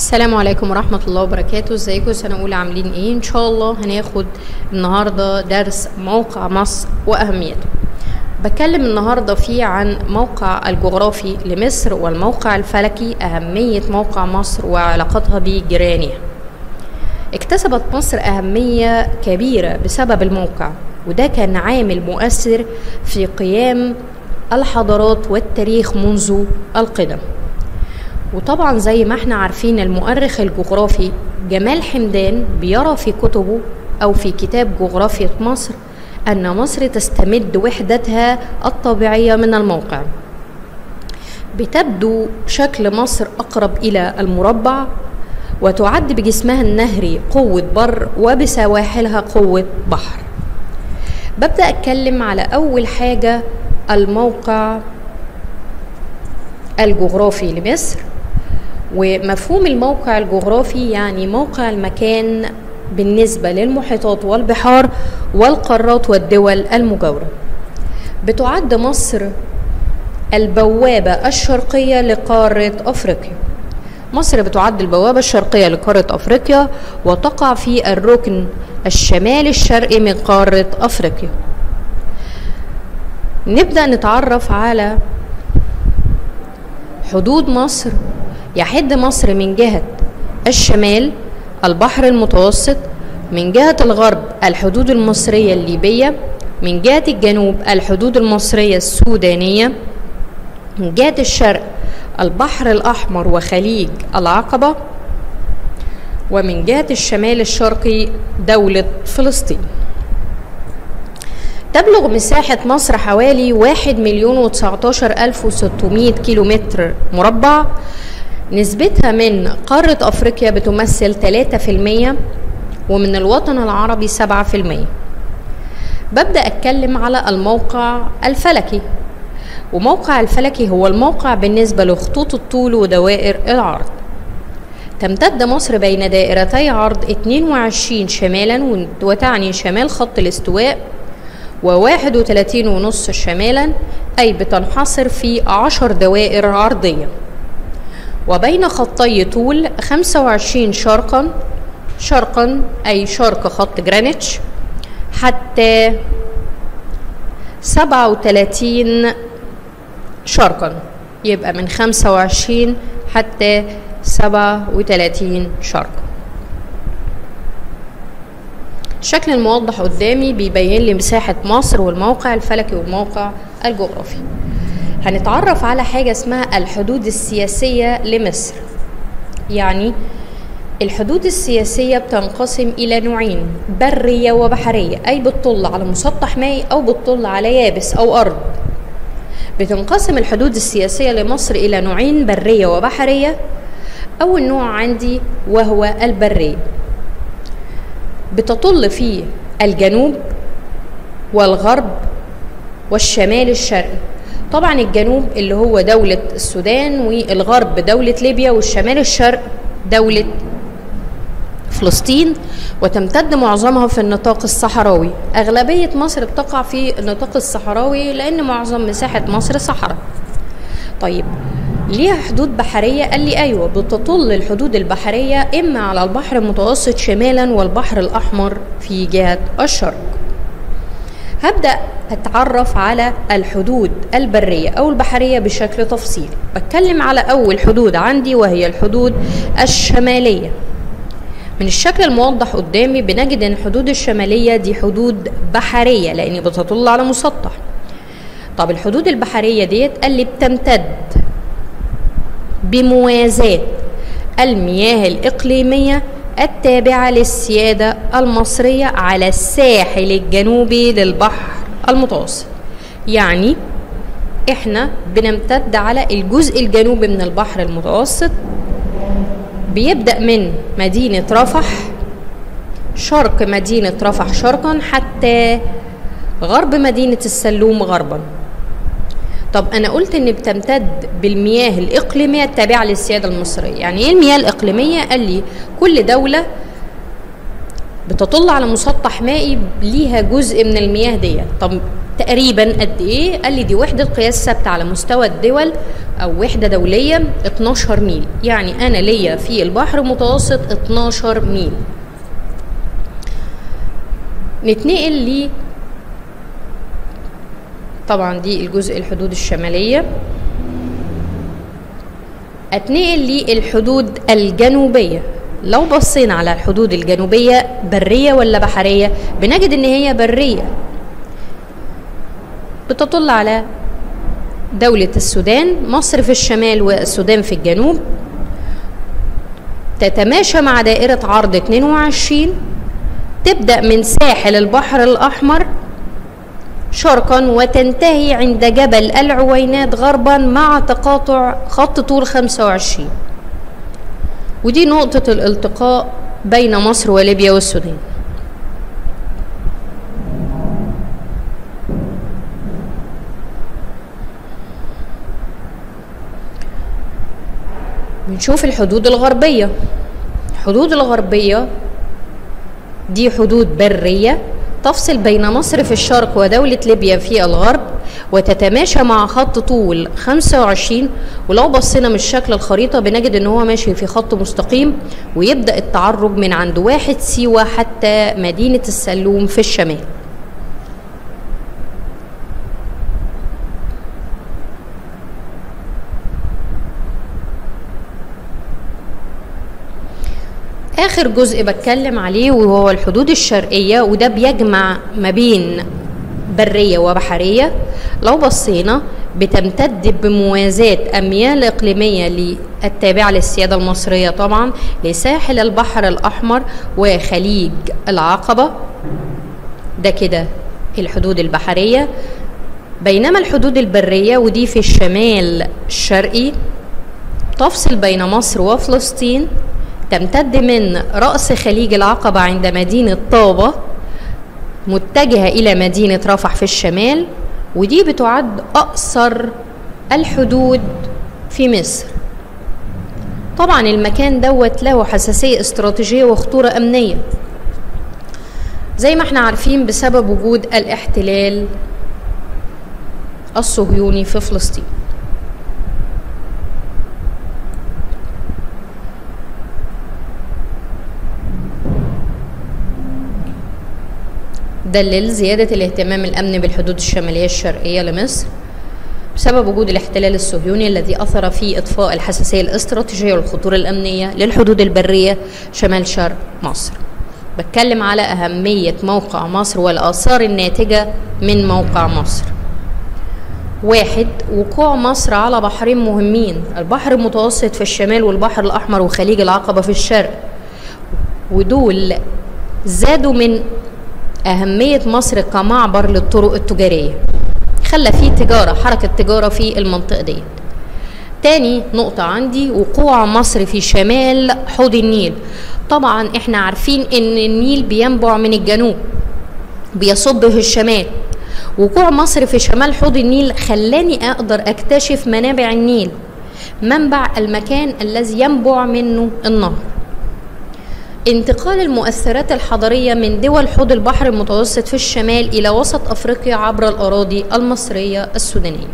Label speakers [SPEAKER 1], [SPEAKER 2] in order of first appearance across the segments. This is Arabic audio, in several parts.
[SPEAKER 1] السلام عليكم ورحمة الله وبركاته. ازيكم سنة أولى عاملين ايه؟ ان شاء الله هناخد النهاردة درس موقع مصر وأهميته. بتكلم النهاردة فيه عن موقع الجغرافي لمصر والموقع الفلكي، أهمية موقع مصر وعلاقتها بجيرانها. اكتسبت مصر أهمية كبيرة بسبب الموقع، وده كان عامل مؤثر في قيام الحضارات والتاريخ منذ القدم. وطبعا زي ما احنا عارفين المؤرخ الجغرافي جمال حمدان بيرى في كتبه أو في كتاب جغرافية مصر أن مصر تستمد وحدتها الطبيعية من الموقع. بتبدو شكل مصر أقرب إلى المربع، وتعد بجسمها النهري قوة بر وبسواحلها قوة بحر. ببدأ أتكلم على أول حاجة الموقع الجغرافي لمصر. ومفهوم الموقع الجغرافي يعني موقع المكان بالنسبة للمحيطات والبحار والقارات والدول المجاورة. بتعد مصر البوابة الشرقية لقارة أفريقيا. مصر بتعد البوابة الشرقية لقارة أفريقيا، وتقع في الركن الشمالي الشرقي من قارة أفريقيا. نبدأ نتعرف على حدود مصر. يحد مصر من جهة الشمال البحر المتوسط، من جهة الغرب الحدود المصرية الليبية، من جهة الجنوب الحدود المصرية السودانية، من جهة الشرق البحر الأحمر وخليج العقبة، ومن جهة الشمال الشرقي دولة فلسطين. تبلغ مساحة مصر حوالي 1,019,600 كيلومتر مربع. نسبتها من قارة أفريقيا بتمثل 3%، ومن الوطن العربي 7%. ببدأ أتكلم على الموقع الفلكي. وموقع الفلكي هو الموقع بالنسبة لخطوط الطول ودوائر العرض. تمتد مصر بين دائرتي عرض 22 شمالا وتعني شمال خط الاستواء، و31.5 شمالا، أي بتنحصر في 10 دوائر عرضية. وبين خطي طول 25 شرقا أي شرق خط جرينتش، حتى 37 شرقا، يبقى من 25 حتى 37 شرقا. الشكل الموضح قدامي بيبين لي مساحة مصر والموقع الفلكي والموقع الجغرافي. هنتعرف على حاجة اسمها الحدود السياسية لمصر. يعني الحدود السياسية بتنقسم إلى نوعين، برية وبحرية، أي بتطل على مسطح مائي أو بتطل على يابس أو أرض. بتنقسم الحدود السياسية لمصر إلى نوعين، برية وبحرية. أول نوع عندي وهو البرية، بتطل فيه الجنوب والغرب والشمال الشرقي. طبعا الجنوب اللي هو دولة السودان، والغرب دولة ليبيا، والشمال الشرق دولة فلسطين. وتمتد معظمها في النطاق الصحراوي. أغلبية مصر بتقع في النطاق الصحراوي لأن معظم مساحة مصر صحراء. طيب ليها حدود بحرية؟ قال لي أيوة، بتطل الحدود البحرية إما على البحر المتوسط شمالا والبحر الأحمر في جهة الشرق. هبدأ أتعرف على الحدود البرية أو البحرية بشكل تفصيلي. بتكلم على أول حدود عندي وهي الحدود الشمالية. من الشكل الموضح قدامي بنجد أن الحدود الشمالية دي حدود بحرية لأن بتطل على مسطح. طب الحدود البحرية ديت قال لي بتمتد بموازاة المياه الإقليمية التابعة للسيادة المصرية على الساحل الجنوبي للبحر المتوسط. يعني احنا بنمتد على الجزء الجنوبي من البحر المتوسط، بيبدأ من مدينة رفح، شرق مدينة رفح شرقا، حتى غرب مدينة السلوم غربا. طب أنا قلت إن بتمتد بالمياه الإقليمية التابعة للسيادة المصرية. يعني إيه المياه الإقليمية؟ قال لي كل دولة بتطل على مسطح مائي ليها جزء من المياه دي. طب تقريبا قد ايه؟ قال لي دي وحدة قياس ثابتة على مستوى الدول او وحدة دولية 12 ميل، يعني انا ليا في البحر المتوسط 12 ميل. نتنقل لي طبعا دي الجزء الحدود الشمالية، اتنقل لي الحدود الجنوبية. لو بصينا على الحدود الجنوبية برية ولا بحرية؟ بنجد ان هي برية، بتطل على دولة السودان، مصر في الشمال والسودان في الجنوب، تتماشى مع دائرة عرض 22، تبدأ من ساحل البحر الأحمر شرقا وتنتهي عند جبل العوينات غربا مع تقاطع خط طول 25، ودي نقطة الالتقاء بين مصر وليبيا والسودان. بنشوف الحدود الغربية. الحدود الغربية دي حدود برية تفصل بين مصر في الشرق ودولة ليبيا في الغرب، وتتماشى مع خط طول 25. ولو بصينا من شكل الخريطة بنجد ان هو ماشي في خط مستقيم، ويبدأ التعرج من عند 1 سيوة حتى مدينة السلوم في الشمال. آخر جزء بتكلم عليه وهو الحدود الشرقية، وده بيجمع ما بين برية وبحرية. لو بصينا بتمتد بموازاة أميال إقليمية التابعة للسيادة المصرية طبعا لساحل البحر الأحمر وخليج العقبة، ده كده الحدود البحرية. بينما الحدود البرية ودي في الشمال الشرقي تفصل بين مصر وفلسطين، تمتد من رأس خليج العقبة عند مدينة طابة متجهة إلى مدينة رفح في الشمال، ودي بتعد أقصر الحدود في مصر. طبعا المكان دوت له حساسية استراتيجية وخطورة أمنية زي ما احنا عارفين بسبب وجود الاحتلال الصهيوني في فلسطين. دلل زيادة الاهتمام الأمني بالحدود الشمالية الشرقية لمصر بسبب وجود الاحتلال الصهيوني الذي أثر في إطفاء الحساسية الاستراتيجية والخطورة الأمنية للحدود البرية شمال شرق مصر. بتكلم على أهمية موقع مصر والآثار الناتجة من موقع مصر. 1. وقوع مصر على بحرين مهمين، البحر المتوسط في الشمال والبحر الأحمر وخليج العقبة في الشرق، ودول زادوا من أهمية مصر كمعبر للطرق التجارية، خلى فيه تجارة، حركة تجارة في المنطقة دي. تاني نقطة عندي وقوع مصر في شمال حوض النيل. طبعا احنا عارفين ان النيل بينبع من الجنوب بيصب في الشمال. وقوع مصر في شمال حوض النيل خلاني اقدر اكتشف منابع النيل، منبع المكان الذي ينبع منه النهر. انتقال المؤثرات الحضارية من دول حوض البحر المتوسط في الشمال إلى وسط أفريقيا عبر الأراضي المصرية السودانية.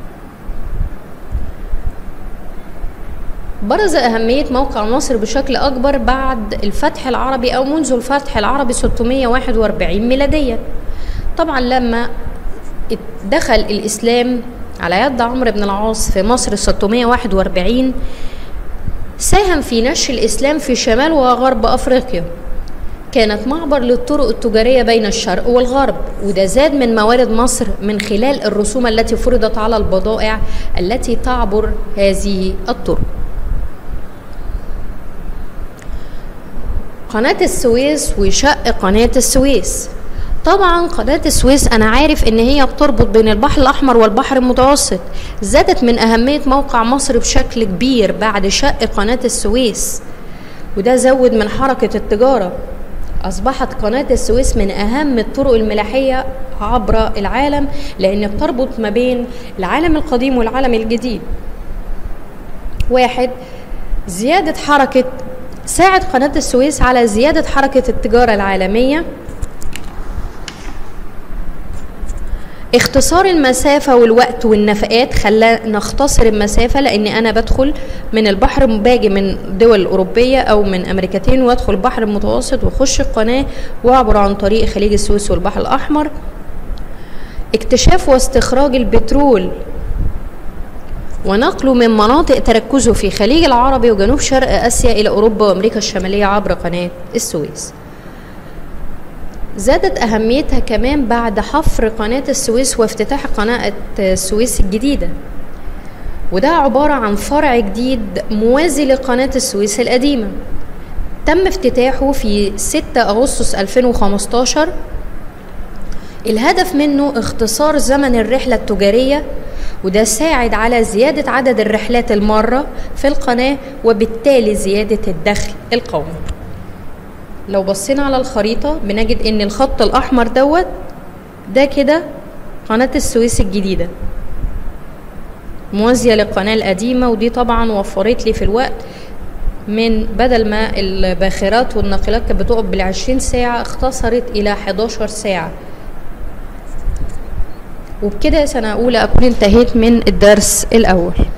[SPEAKER 1] برز أهمية موقع مصر بشكل أكبر بعد الفتح العربي أو منذ الفتح العربي 641 ميلاديا. طبعا لما دخل الإسلام على يد عمرو بن العاص في مصر 641 ساهم في نشر الإسلام في شمال وغرب أفريقيا، كانت معبر للطرق التجارية بين الشرق والغرب، وده زاد من موارد مصر من خلال الرسوم التي فرضت على البضائع التي تعبر هذه الطرق. قناة السويس وشق قناة السويس. طبعا قناة السويس أنا عارف إن هي بتربط بين البحر الأحمر والبحر المتوسط، زادت من أهمية موقع مصر بشكل كبير بعد شق قناة السويس، وده زود من حركة التجارة. أصبحت قناة السويس من أهم الطرق الملاحية عبر العالم لأن بتربط ما بين العالم القديم والعالم الجديد. 1. زيادة حركة، ساعد قناة السويس على زيادة حركة التجارة العالمية. اختصار المسافة والوقت والنفقات خلى نختصر المسافة، لان انا بدخل من البحر، باجي من دول اوروبية او من امريكتين وادخل البحر المتوسط واخش القناة واعبر عن طريق خليج السويس والبحر الاحمر. اكتشاف واستخراج البترول ونقله من مناطق تركزه في خليج العربي وجنوب شرق اسيا الى اوروبا وامريكا الشمالية عبر قناة السويس. زادت أهميتها كمان بعد حفر قناة السويس وافتتاح قناة السويس الجديدة، وده عبارة عن فرع جديد موازي لقناة السويس القديمة، تم افتتاحه في 6 أغسطس 2015. الهدف منه اختصار زمن الرحلة التجارية، وده ساعد على زيادة عدد الرحلات المارة في القناة وبالتالي زيادة الدخل القومي. لو بصينا على الخريطة بنجد ان الخط الاحمر ده كده قناة السويس الجديدة موازية للقناة القديمة، ودي طبعا وفرت لي في الوقت، من بدل ما الباخرات والناقلات كانت بتقف بال20 ساعة اختصرت الى 11 ساعة. وبكده سنة اولى اكون انتهيت من الدرس الاول.